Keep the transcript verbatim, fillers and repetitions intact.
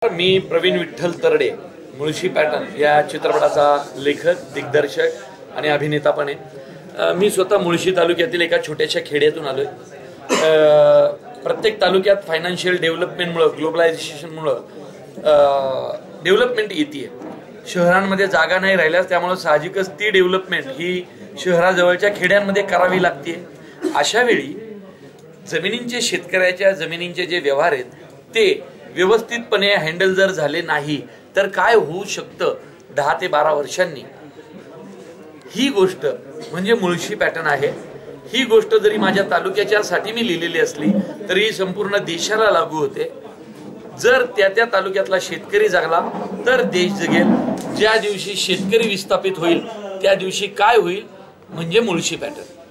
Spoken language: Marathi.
मी प्रवीण विठ्ठल तरडे, मुळशी पॅटर्न या चित्रपटाचा लेखक, दिग्दर्शक आणि अभिनेता पण आहे। मी स्वतः मुळशी तालुक्यातील एका छोट्याशा खेड्यातून आलोय। प्रत्येक तालुक्यात फायनान्शियल डेव्हलपमेंटमुळे, ग्लोबलायझेशनमुळे डेव्हलपमेंट येते। शहरांमध्ये जागा नाही राहिल्यास त्यामुळे साहजिकच ती डेव्हलपमेंट ही शहराजवळच्या खेड्यांमध्ये करावी लागते। अशा वेळी जमिनींचे, शेतकऱ्याच्या जमिनींचे जे व्यवहार आहेत ते व्यवस्थितपणे हँडल जर झाले नाही तर काय होऊ शकतं दहा ते बारा वर्षांनी, ही गोष्ट म्हणजे मुळशी पॅटर्न आहे। ही गोष्ट जरी माझ्या तालुक्याच्या साठी मी लिहिलेली असली तरी संपूर्ण देशाला लागू होते। जर त्या त्या तालुक्यातला शेतकरी जगला तर देश जगेल। ज्या दिवशी शेतकरी विस्थापित होईल त्या दिवशी काय होईल म्हणजे मुळशी पॅटर्न।